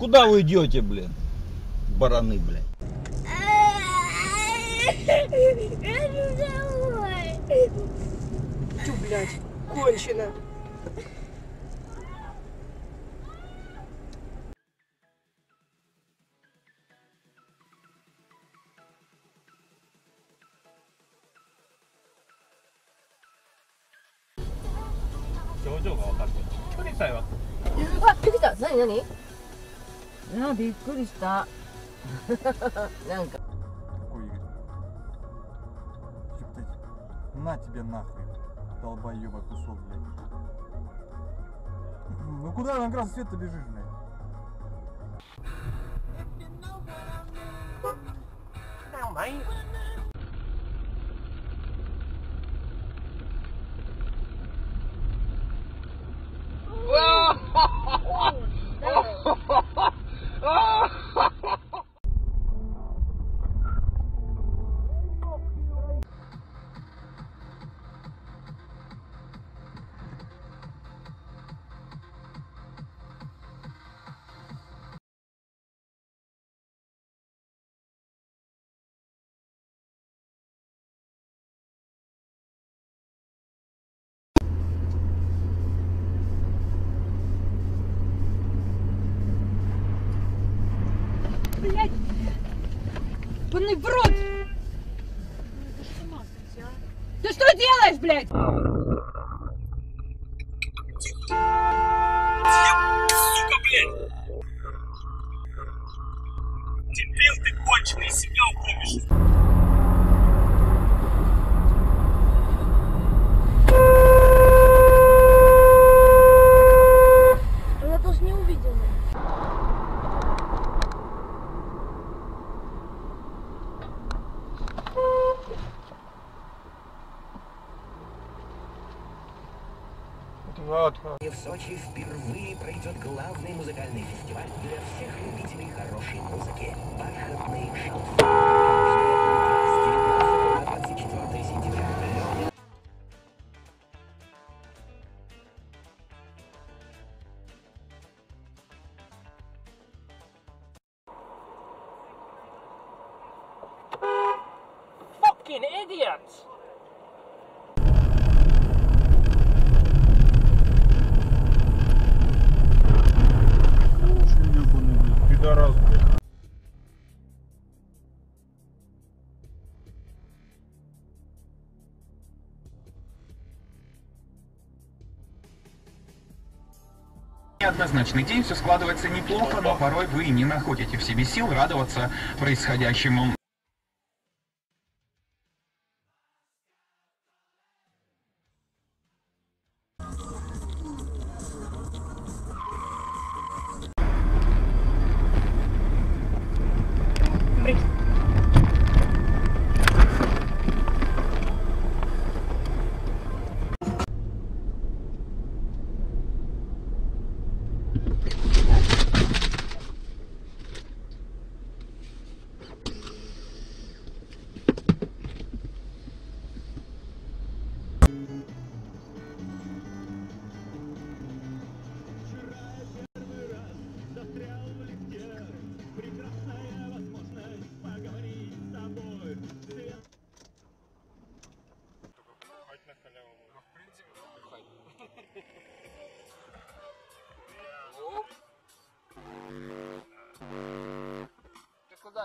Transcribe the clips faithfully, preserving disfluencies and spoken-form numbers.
Куда вы идете, блин? Бараны, блин. Тю, блядь, кончено.あ、びっくりした。何何？あ、びっくりした。なんか。 Ой, на тебе нахуй, долбоеба кусок, блядь. Ну куда на красный свет ты бежишь, блядь? Блядь! Паны в рот! Ты что делаешь, блядь? Сука, блядь! Дебил ты конченый, себя укромишь! Она тоже не увидела. В Сочи впервые пройдет главный музыкальный фестиваль для всех любителей хорошей музыки. Бархатный шансон. С девятнадцатого по двадцать четвёртое сентября. Fucking idiot! Пидорас, блядь. Неоднозначный день, все складывается неплохо, но порой вы не находите в себе сил радоваться происходящему. Ты куда?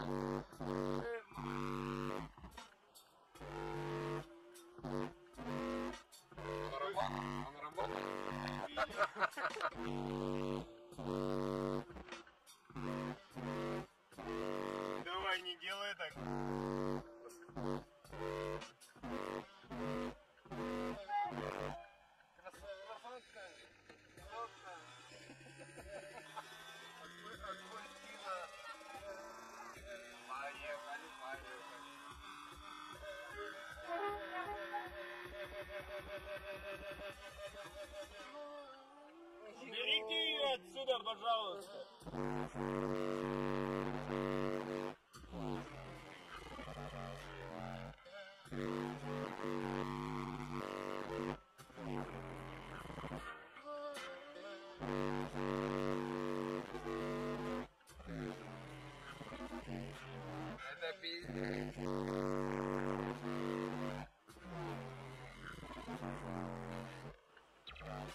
Она работает? Давай, не делай так. Уберите ее отсюда, пожалуйста.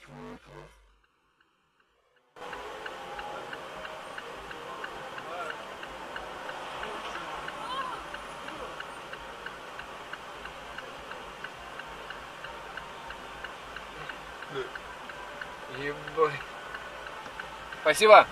Ебать. Спасибо.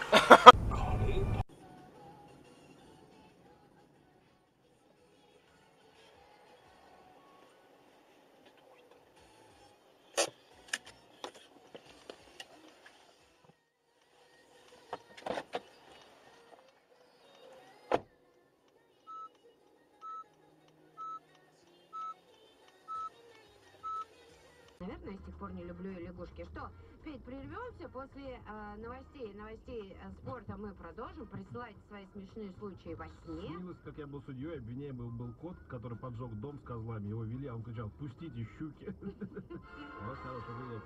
Наверное, с тех пор не люблю лягушки. Что, Петь, прервемся после э, новостей, новостей э, спорта мы продолжим. Присылайте свои смешные случаи во сне. Снилось, как я был судьей, обвиняемый был кот, который поджег дом с козлами. Его вели, а он кричал: пустите щуки. Вот хороший билет.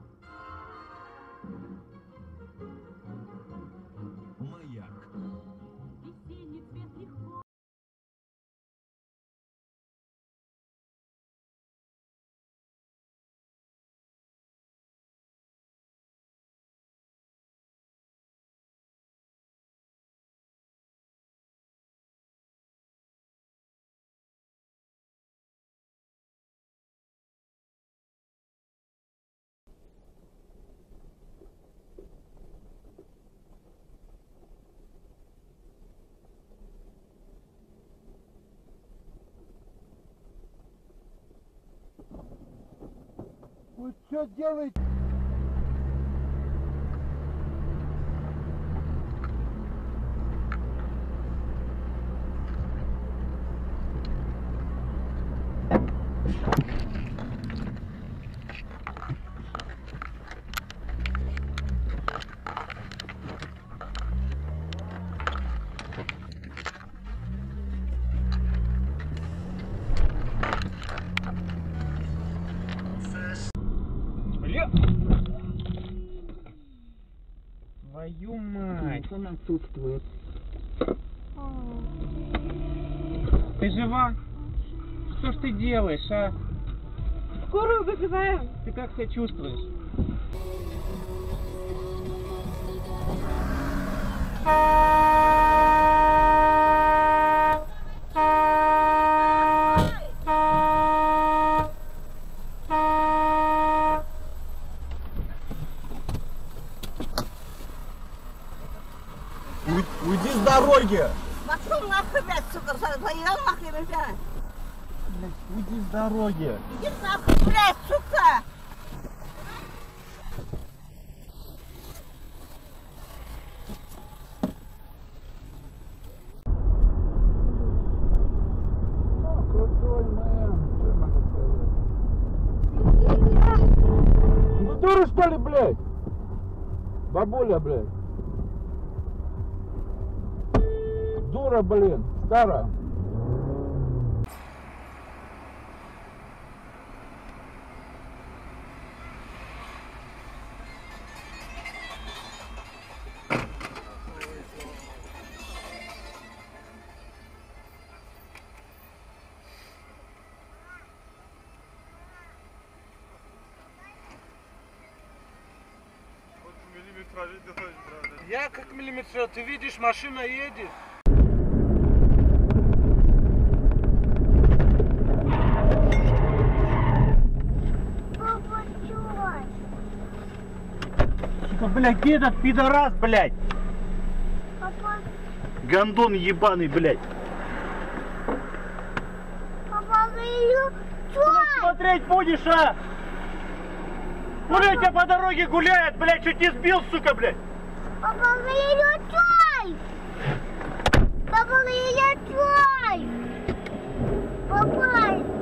Маяк. Весенний цвет легко. Вы что делаете? Твою мать. Он отсутствует. Ты жива? Что ж ты делаешь, а? Скорую вызываем. Ты как себя чувствуешь? Уйди с дороги! Пошел нахуй, блядь, сука, поехал нахуй, блядь. Уйди с дороги! Иди нахуй, блядь, сука! Крутой мэн, что я могу сказать? Ну дура что ли, блядь? Бабуля, блядь. Дура, блин, старая. Я как миллиметр, ты видишь, машина едет. Сука, блядь, где этот пидорас, блядь? Папа, Гондон ебаный, блядь. папа, вы Смотреть будешь, а? Блядь, тебя по дороге гуляет, блядь, чуть не сбил, сука, блядь. Папа, вы чай! Папа, вы чай! Папа!